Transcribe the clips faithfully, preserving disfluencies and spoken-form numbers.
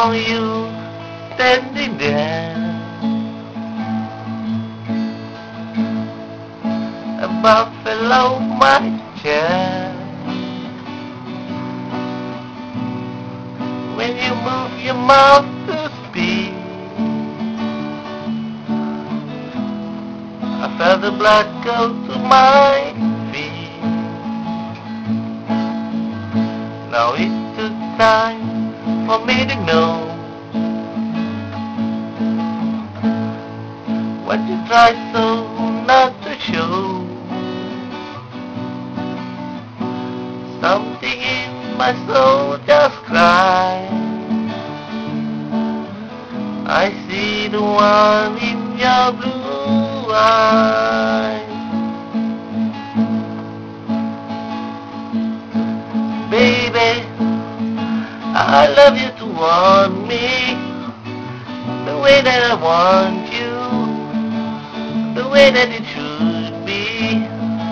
saw you standing there, about fell off my chair. When you move your mouth to speak, I felt the blood go to my feet. Now it took time for me to know what you tried so not to show. Something in my soul just cried. I see the one in your blue eyes. Baby, I love you to want me the way that I want you, the way that it should be.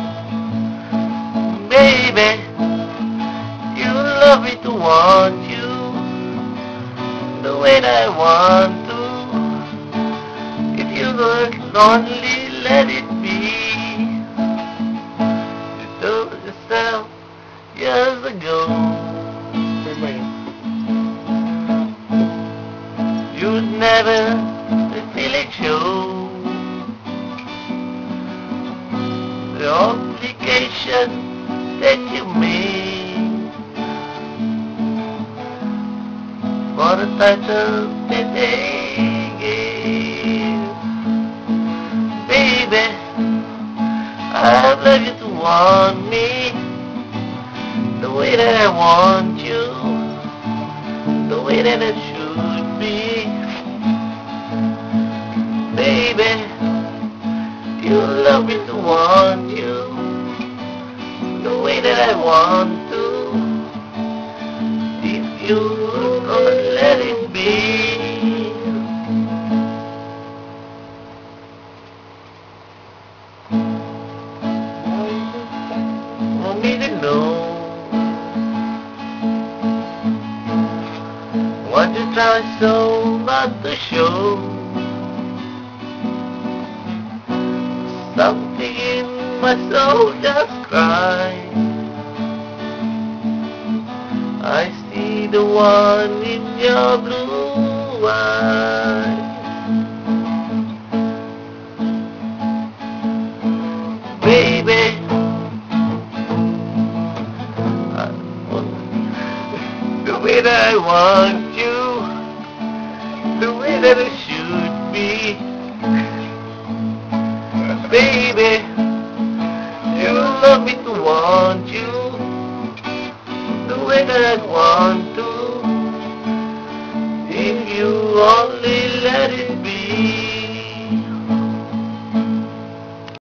Baby, you love me to want you the way that I want to. If you would only let it be. You told yourself years ago you'd never feel it show. The obligation that you made for the title that they gave. Baby, I love you to want me the way that I want you, the way that it should be. Baby, you love me to want you the way that I want to. If you would let it be. Want me to know what you try so not to show. Something in my soul just cries. I see the one in your blue eyes. Baby, I want the way that I want you, the way that it should be. Baby, you love me to want you the way that I want